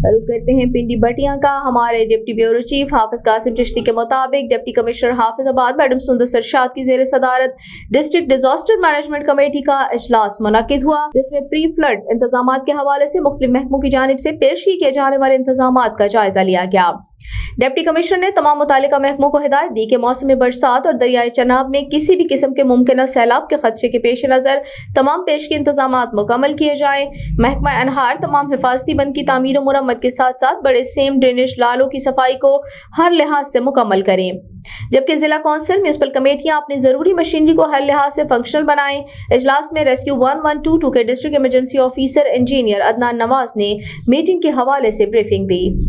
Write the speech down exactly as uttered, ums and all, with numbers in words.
रुक करते हैं पिंडी बटिया का। हमारे deputy bureau chief Hafiz Qasim Chishti के मुताबिक डिप्टी कमिश्नर हाफिजाबाद मैडम सुंदर सरशाद की जेर सदारत डिस्ट्रिक्ट डिजास्टर मैनेजमेंट कमेटी का इजलास मुनक्किद हुआ, जिसमें प्री फ्लड इंतजाम के हवाले से मुख्तलिफ महकमों की जानिब से पेश किए जाने वाले इंतजाम का जायजा लिया गया। डिप्टी कमिश्नर ने तमाम मुतालिका महकमों को हिदायत दी कि मौसम बरसात और दरियाए चनाब में किसी भी किस्म के मुमकिन सैलाब के खदशे के पेश नज़र तमाम पेश के इंतजाम मुकम्मल किए जाएँ। महकमा अनहार तमाम हिफाजती बंद की तामीर और मुरम्मत के साथ साथ बड़े सेम ड्रेनेज लालों की सफाई को हर लिहाज से मुकम्मल करें, जबकि जिला कौंसिल म्यूनसिपल कमेटियां अपनी जरूरी मशीनरी को हर लिहाज से फंक्शनल बनाएं। इजलास में rescue one one two two के district emergency officer engineer Adnan Nawaz ने मीटिंग के हवाले से ब्रीफिंग दी।